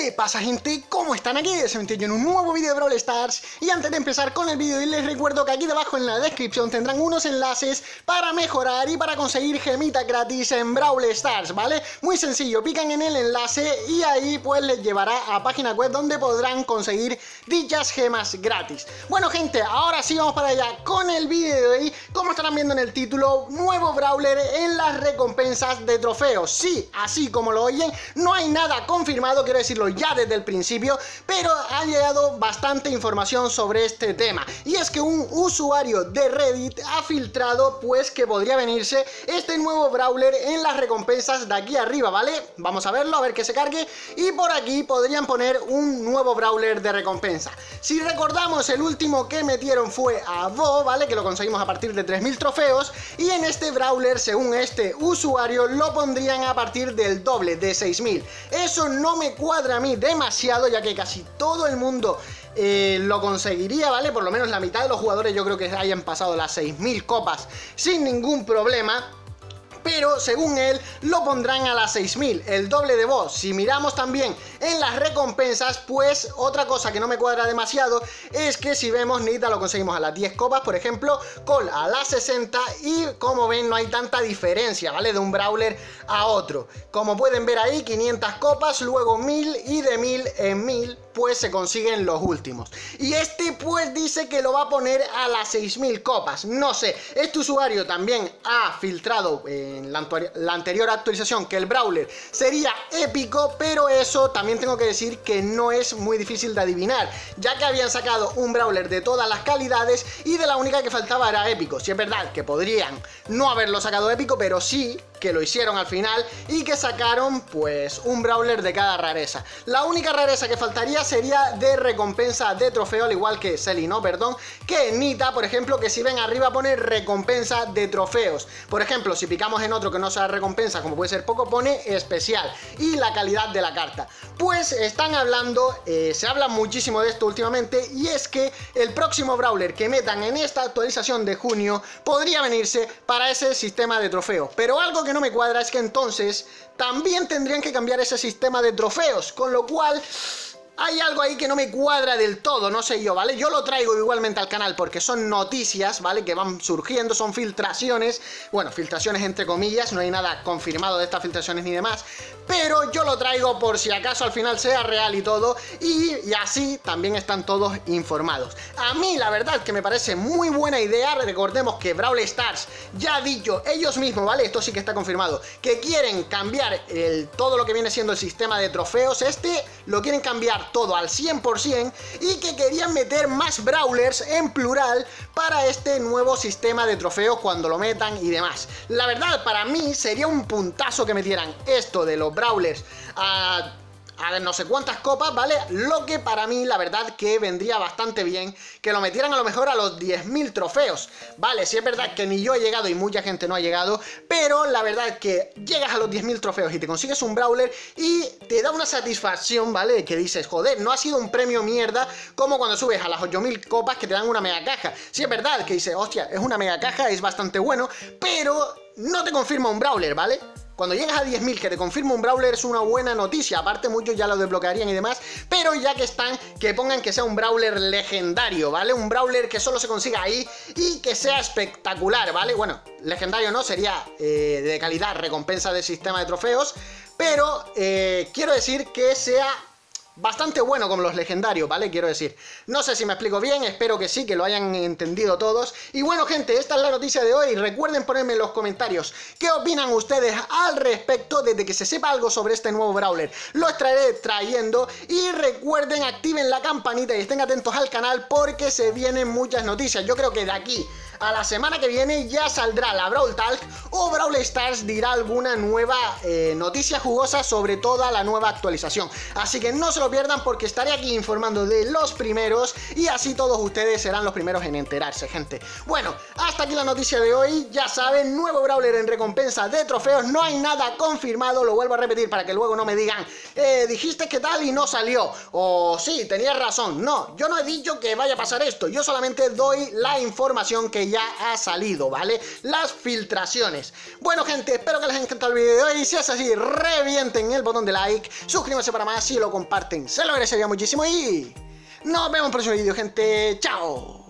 ¿Qué pasa, gente? ¿Cómo están? Aquí de Cementerio en un nuevo vídeo de Brawl Stars. Y antes de empezar con el vídeo, les recuerdo que aquí debajo en la descripción tendrán unos enlaces para mejorar y para conseguir gemitas gratis en Brawl Stars, ¿vale? Muy sencillo, pican en el enlace y ahí pues les llevará a página web donde podrán conseguir dichas gemas gratis. Bueno, gente, ahora sí vamos para allá con el vídeo de hoy. Como estarán viendo en el título, nuevo Brawler en las recompensas de trofeos. Sí, así como lo oyen, no hay nada confirmado, quiero decirlo ya desde el principio, pero ha llegado bastante información sobre este tema, y es que un usuario de Reddit ha filtrado pues que podría venirse este nuevo Brawler en las recompensas de aquí arriba, ¿vale? Vamos a verlo, a ver que se cargue, y por aquí podrían poner un nuevo Brawler de recompensa. Si recordamos, el último que metieron fue a Bo, ¿vale? Que lo conseguimos a partir de 3000 trofeos, y en este Brawler, según este usuario, lo pondrían a partir del doble, de 6000. Eso no me cuadra a mí demasiado, ya que casi todo el mundo lo conseguiría, ¿vale? Por lo menos la mitad de los jugadores yo creo que hayan pasado las 6000 copas sin ningún problema. Pero según él lo pondrán a las 6000, el doble de Bo. Si miramos también en las recompensas, pues otra cosa que no me cuadra demasiado es que si vemos, Nita lo conseguimos a las 10 copas, por ejemplo, Cole a las 60, y como ven no hay tanta diferencia, ¿vale? De un Brawler a otro. Como pueden ver ahí, 500 copas, luego 1000, y de 1000 en 1000 pues se consiguen los últimos. Y este pues dice que lo va a poner a las 6000 copas. No sé, este usuario también ha filtrado en la anterior actualización que el Brawler sería épico, pero eso también tengo que decir que no es muy difícil de adivinar, ya que habían sacado un Brawler de todas las calidades y de la única que faltaba era épico. Si es verdad que podrían no haberlo sacado épico, pero sí que lo hicieron al final y que sacaron pues un Brawler de cada rareza. La única rareza que faltaría sería de recompensa de trofeo, al igual que Selly, no, perdón, que Nita, por ejemplo, que si ven arriba pone recompensa de trofeos. Por ejemplo, si picamos en otro que no sea recompensa, como puede ser Poco, pone especial y la calidad de la carta. Pues están hablando, se habla muchísimo de esto últimamente, y es que el próximo Brawler que metan en esta actualización de junio podría venirse para ese sistema de trofeo. Pero algo que no me cuadra es que entonces también tendrían que cambiar ese sistema de trofeos, con lo cual hay algo ahí que no me cuadra del todo, no sé yo, ¿vale? Yo lo traigo igualmente al canal porque son noticias, ¿vale? Que van surgiendo, son filtraciones, bueno, filtraciones entre comillas, no hay nada confirmado de estas filtraciones ni demás, pero yo lo traigo por si acaso al final sea real y todo, y así también están todos informados. A mí la verdad que me parece muy buena idea. Recordemos que Brawl Stars ya ha dicho ellos mismos, ¿vale? Esto sí que está confirmado, que quieren cambiar todo lo que viene siendo el sistema de trofeos, lo quieren cambiar todo al 100%, y que querían meter más Brawlers en plural para este nuevo sistema de trofeos cuando lo metan y demás. La verdad, para mí sería un puntazo que metieran esto de los Brawlers a no sé cuántas copas, ¿vale? Lo que para mí la verdad que vendría bastante bien que lo metieran a lo mejor a los 10.000 trofeos, ¿vale? Si es verdad que ni yo he llegado y mucha gente no ha llegado, pero la verdad que llegas a los 10.000 trofeos y te consigues un Brawler y te da una satisfacción, ¿vale? Que dices, joder, no ha sido un premio mierda como cuando subes a las 8.000 copas que te dan una mega caja. Si es verdad que dices, hostia, es una mega caja, es bastante bueno, pero no te confirma un Brawler, ¿vale? Cuando llegas a 10.000 que te confirma un Brawler es una buena noticia. Aparte muchos ya lo desbloquearían y demás, pero ya que están, que pongan que sea un Brawler legendario, ¿vale? Un Brawler que solo se consiga ahí y que sea espectacular, ¿vale? Bueno, legendario no, sería de calidad, recompensa del sistema de trofeos, pero quiero decir que sea bastante bueno como los legendarios, ¿vale? Quiero decir, no sé si me explico bien, espero que sí, que lo hayan entendido todos. Y bueno, gente, esta es la noticia de hoy. Recuerden ponerme en los comentarios qué opinan ustedes al respecto. Desde que se sepa algo sobre este nuevo Brawler, lo estaré trayendo. Y recuerden, activen la campanita y estén atentos al canal porque se vienen muchas noticias. Yo creo que de aquí a la semana que viene ya saldrá la Brawl Talk, o Brawl Stars dirá alguna nueva noticia jugosa sobre toda la nueva actualización. Así que no se lo pierdan porque estaré aquí informando de los primeros, y así todos ustedes serán los primeros en enterarse, gente. Bueno, hasta aquí la noticia de hoy. Ya saben, nuevo Brawler en recompensa de trofeos. No hay nada confirmado, lo vuelvo a repetir para que luego no me digan dijiste que tal y no salió, o sí, tenías razón. No, yo no he dicho que vaya a pasar esto, yo solamente doy la información que ya ha salido, ¿vale? Las filtraciones. Bueno, gente, espero que les haya encantado el vídeo de hoy. Si es así, revienten el botón de like, suscríbanse para más, si lo comparten, se lo agradecería muchísimo y nos vemos en el próximo vídeo, gente. ¡Chao!